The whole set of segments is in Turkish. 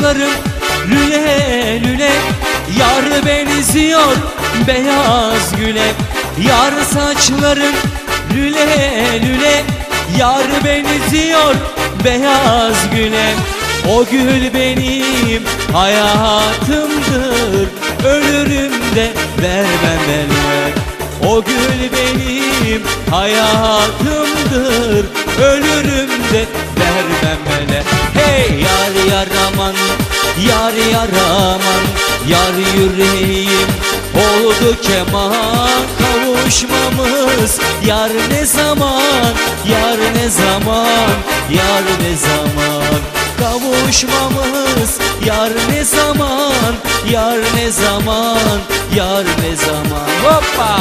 saçlarım lüle lüle, yar benziyor beyaz güle. Yar saçlarım lüle lüle, yar benziyor beyaz güle. O gül benim hayatımdır, ölürüm de vermem elbet. O gül benim hayatımdır, ölürüm de vermem ele. Hey yar yar aman, yar yar aman, yar yüreğim oldu keman. Kavuşmamız yar ne zaman, yar ne zaman, yar ne zaman. Kavuşmamız yar ne zaman, yar ne zaman, yar ne zaman. Hoppa!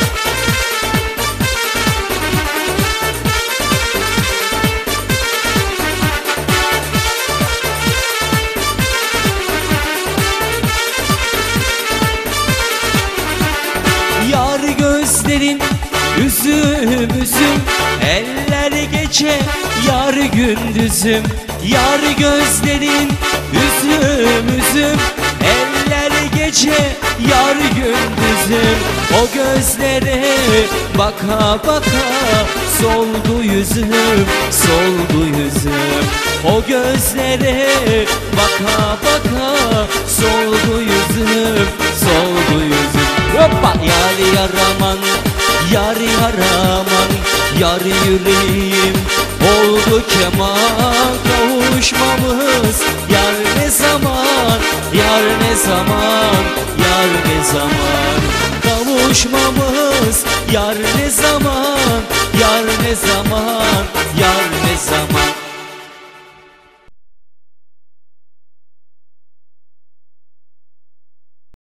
Yar gözlerin üzüm üzüm, eller gece yar gündüzüm. Yar gözlerin üzüm üzüm, eller gece yar gündüzüm. O gözlere baka baka soldu yüzüm, soldu yüzüm. O gözlere baka baka soldu yüzüm, soldu yüzüm. Hoppa! Yar yar aman, yar yar aman, yar yüreğim oldu keman. Kavuşmamız yar ne zaman, yar ne zaman, yar ne zaman. Kavuşmamız yar ne zaman, yar ne zaman, yar ne zaman.